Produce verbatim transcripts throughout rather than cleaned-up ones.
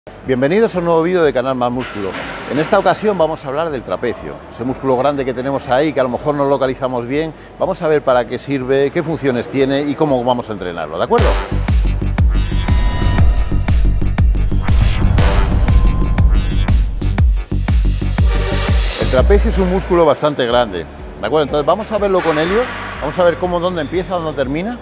Bienvenidos a un nuevo vídeo de Canal Más Músculo. En esta ocasión vamos a hablar del trapecio, ese músculo grande que tenemos ahí, que a lo mejor no localizamos bien. Vamos a ver para qué sirve, qué funciones tiene y cómo vamos a entrenarlo, ¿de acuerdo? El trapecio es un músculo bastante grande, ¿de acuerdo? Entonces vamos a verlo con Elliot, vamos a ver cómo, dónde empieza, dónde termina.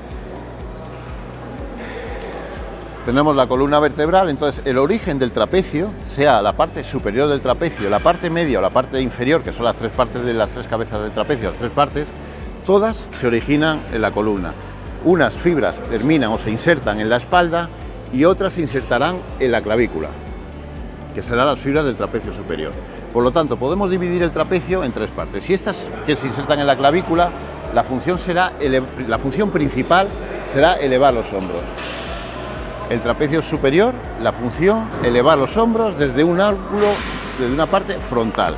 Tenemos la columna vertebral, entonces el origen del trapecio, sea la parte superior del trapecio, la parte media o la parte inferior, que son las tres partes de las tres cabezas del trapecio, las tres partes, todas se originan en la columna. Unas fibras terminan o se insertan en la espalda y otras se insertarán en la clavícula, que serán las fibras del trapecio superior. Por lo tanto, podemos dividir el trapecio en tres partes. Y estas que se insertan en la clavícula, la función, será la función principal será elevar los hombros. El trapecio superior, la función, elevar los hombros desde un ángulo, desde una parte frontal.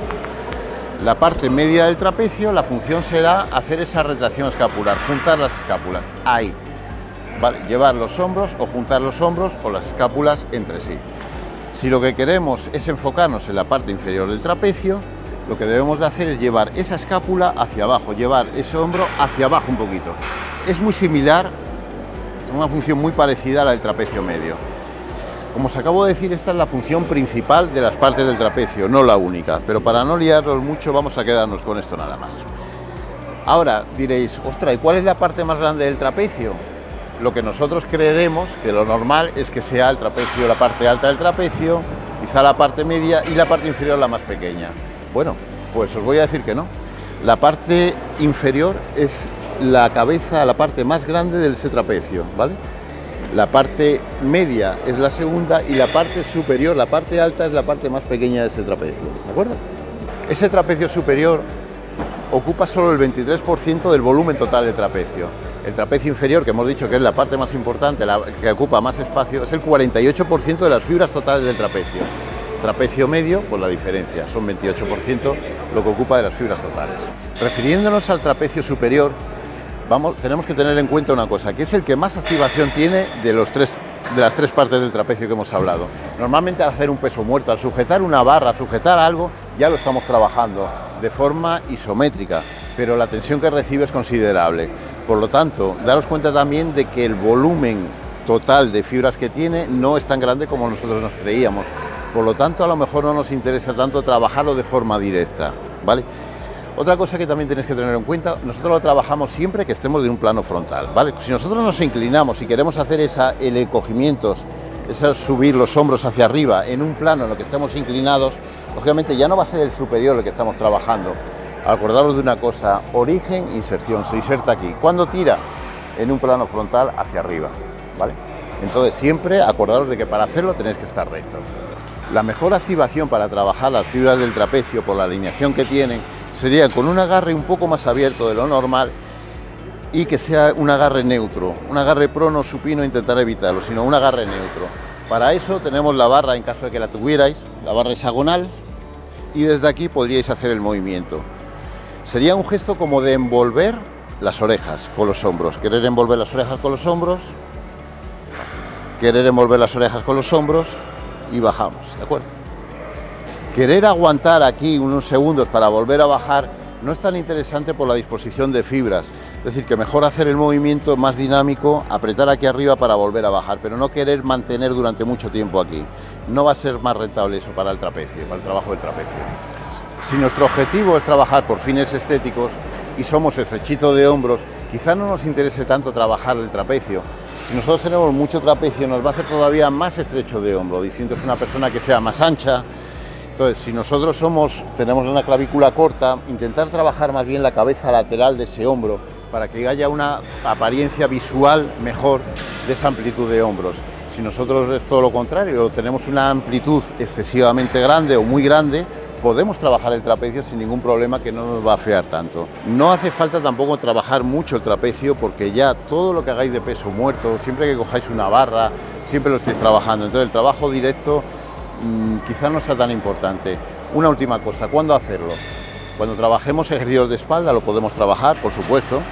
La parte media del trapecio, la función será hacer esa retracción escapular, juntar las escápulas, ahí. ¿Vale? Llevar los hombros o juntar los hombros o las escápulas entre sí. Si lo que queremos es enfocarnos en la parte inferior del trapecio, lo que debemos de hacer es llevar esa escápula hacia abajo, llevar ese hombro hacia abajo un poquito. Es muy similar, una función muy parecida a la del trapecio medio. Como os acabo de decir, esta es la función principal de las partes del trapecio, no la única, pero para no liarnos mucho vamos a quedarnos con esto nada más. Ahora diréis, ostras, ¿y cuál es la parte más grande del trapecio? Lo que nosotros creeremos que lo normal es que sea el trapecio, la parte alta del trapecio, quizá la parte media y la parte inferior la más pequeña. Bueno, pues os voy a decir que no. La parte inferior es la cabeza, la parte más grande del ese trapecio, ¿vale? La parte media es la segunda y la parte superior, la parte alta, es la parte más pequeña de ese trapecio, ¿de acuerdo? Ese trapecio superior ocupa solo el veintitrés por ciento del volumen total del trapecio. El trapecio inferior, que hemos dicho que es la parte más importante, la que ocupa más espacio, es el cuarenta y ocho por ciento de las fibras totales del trapecio. Trapecio medio, pues la diferencia, son veintiocho por ciento lo que ocupa de las fibras totales. Refiriéndonos al trapecio superior, Vamos, tenemos que tener en cuenta una cosa, que es el que más activación tiene de, los tres, de las tres partes del trapecio que hemos hablado. Normalmente al hacer un peso muerto, al sujetar una barra, al sujetar algo, ya lo estamos trabajando de forma isométrica, pero la tensión que recibe es considerable. Por lo tanto, daros cuenta también de que el volumen total de fibras que tiene no es tan grande como nosotros nos creíamos. Por lo tanto, a lo mejor no nos interesa tanto trabajarlo de forma directa, ¿vale? Otra cosa que también tenéis que tener en cuenta, nosotros lo trabajamos siempre que estemos de un plano frontal, ¿vale? Si nosotros nos inclinamos y queremos hacer esa, el encogimientos, esa subir los hombros hacia arriba en un plano en el que estemos inclinados, lógicamente ya no va a ser el superior el que estamos trabajando. Acordaros de una cosa, origen, inserción, se inserta aquí. Cuando tira en un plano frontal hacia arriba, ¿vale? Entonces siempre acordaros de que para hacerlo tenéis que estar rectos. La mejor activación para trabajar las fibras del trapecio por la alineación que tienen sería con un agarre un poco más abierto de lo normal y que sea un agarre neutro, un agarre prono, supino, intentar evitarlo, sino un agarre neutro. Para eso tenemos la barra, en caso de que la tuvierais, la barra hexagonal, y desde aquí podríais hacer el movimiento. Sería un gesto como de envolver las orejas con los hombros, querer envolver las orejas con los hombros, querer envolver las orejas con los hombros y bajamos, ¿de acuerdo? Querer aguantar aquí unos segundos para volver a bajar no es tan interesante por la disposición de fibras, es decir, que mejor hacer el movimiento más dinámico, apretar aquí arriba para volver a bajar, pero no querer mantener durante mucho tiempo aquí. No va a ser más rentable eso para el trapecio, para el trabajo del trapecio. Si nuestro objetivo es trabajar por fines estéticos y somos estrechito de hombros, quizá no nos interese tanto trabajar el trapecio. Si nosotros tenemos mucho trapecio nos va a hacer todavía más estrecho de hombro, distinto es una persona que sea más ancha. Entonces, si nosotros somos, tenemos una clavícula corta, intentar trabajar más bien la cabeza lateral de ese hombro para que haya una apariencia visual mejor de esa amplitud de hombros. Si nosotros es todo lo contrario, tenemos una amplitud excesivamente grande o muy grande, podemos trabajar el trapecio sin ningún problema, que no nos va a afear tanto. No hace falta tampoco trabajar mucho el trapecio, porque ya todo lo que hagáis de peso muerto, siempre que cojáis una barra, siempre lo estáis trabajando. Entonces el trabajo directo quizás no sea tan importante. Una última cosa, ¿cuándo hacerlo? Cuando trabajemos ejercicios de espalda lo podemos trabajar, por supuesto,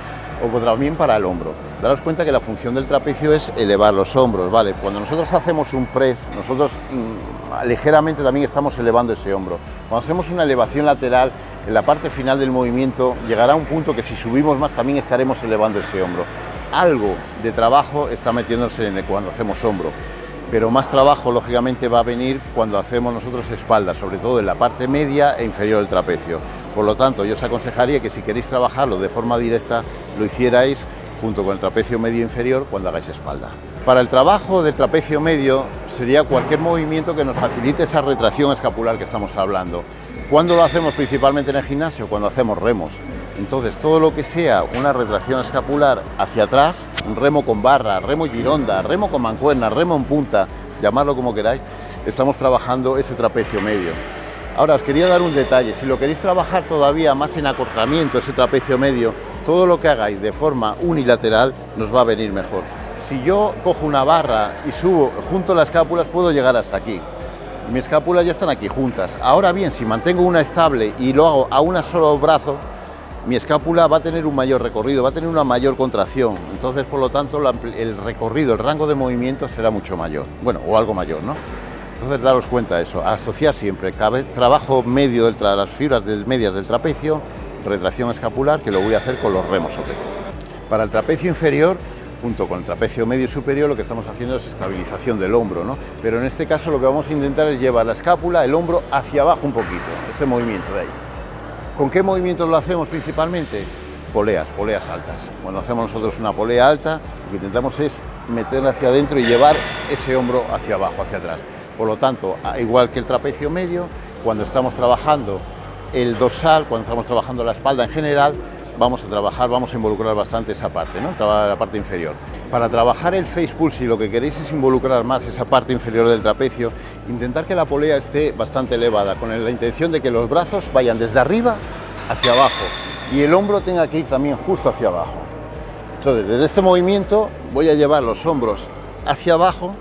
o también para el hombro. Daros cuenta que la función del trapecio es elevar los hombros, ¿vale? Cuando nosotros hacemos un press, nosotros mmm, ligeramente también estamos elevando ese hombro. Cuando hacemos una elevación lateral, en la parte final del movimiento llegará un punto que si subimos más también estaremos elevando ese hombro. Algo de trabajo está metiéndose en el, cuando hacemos hombro, pero más trabajo lógicamente va a venir cuando hacemos nosotros espalda, sobre todo en la parte media e inferior del trapecio. Por lo tanto, yo os aconsejaría que si queréis trabajarlo de forma directa, lo hicierais junto con el trapecio medio inferior cuando hagáis espalda. Para el trabajo del trapecio medio sería cualquier movimiento que nos facilite esa retracción escapular que estamos hablando. ¿Cuándo lo hacemos principalmente en el gimnasio? Cuando hacemos remos. Entonces, todo lo que sea una retracción escapular hacia atrás, un remo con barra, remo gironda, remo con mancuerna, remo en punta, llamadlo como queráis, estamos trabajando ese trapecio medio. Ahora, os quería dar un detalle. Si lo queréis trabajar todavía más en acortamiento, ese trapecio medio, todo lo que hagáis de forma unilateral nos va a venir mejor. Si yo cojo una barra y subo junto las escápulas, puedo llegar hasta aquí. Mis escápulas ya están aquí juntas. Ahora bien, si mantengo una estable y lo hago a un solo brazo, mi escápula va a tener un mayor recorrido, va a tener una mayor contracción. Entonces, por lo tanto, el recorrido, el rango de movimiento será mucho mayor. Bueno, o algo mayor, ¿no? Entonces, daros cuenta de eso. Asociar siempre trabajo medio de las fibras medias del trapecio, retracción escapular, que lo voy a hacer con los remos sobre todo. Para el trapecio inferior, junto con el trapecio medio y superior, lo que estamos haciendo es estabilización del hombro, ¿no? Pero en este caso lo que vamos a intentar es llevar la escápula, el hombro hacia abajo un poquito, este movimiento de ahí. ¿Con qué movimientos lo hacemos principalmente? Poleas, poleas altas. Cuando hacemos nosotros una polea alta, lo que intentamos es meterla hacia adentro y llevar ese hombro hacia abajo, hacia atrás. Por lo tanto, igual que el trapecio medio, cuando estamos trabajando el dorsal, cuando estamos trabajando la espalda en general, vamos a trabajar, vamos a involucrar bastante esa parte, ¿no? La parte inferior. Para trabajar el face pull, si lo que queréis es involucrar más esa parte inferior del trapecio, intentar que la polea esté bastante elevada, con la intención de que los brazos vayan desde arriba hacia abajo y el hombro tenga que ir también justo hacia abajo. Entonces, desde este movimiento voy a llevar los hombros hacia abajo,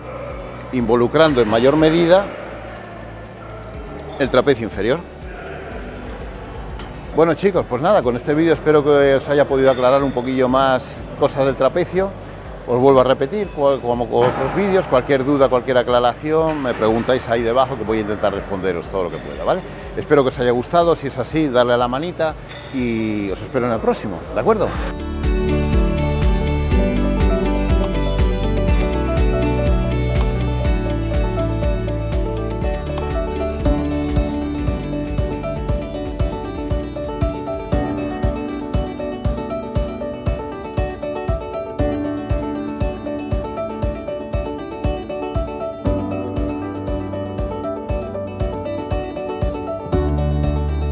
involucrando en mayor medida el trapecio inferior. Bueno, chicos, pues nada, con este vídeo espero que os haya podido aclarar un poquillo más cosas del trapecio. Os vuelvo a repetir, como con otros vídeos, cualquier duda, cualquier aclaración, me preguntáis ahí debajo que voy a intentar responderos todo lo que pueda, ¿vale? Espero que os haya gustado, si es así, darle a la manita y os espero en el próximo, ¿de acuerdo?